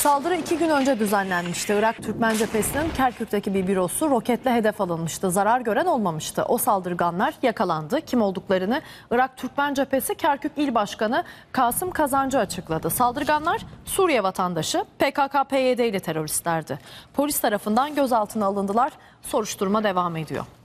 Saldırı 2 gün önce düzenlenmişti. Irak Türkmen Cephesi'nin Kerkük'teki bir bürosu roketle hedef alınmıştı. Zarar gören olmamıştı. O saldırganlar yakalandı. Kim olduklarını Irak Türkmen Cephesi Kerkük İl Başkanı Kasım Kazancı açıkladı. Saldırganlar Suriye vatandaşı PKK-PYD'li teröristlerdi. Polis tarafından gözaltına alındılar. Soruşturma devam ediyor.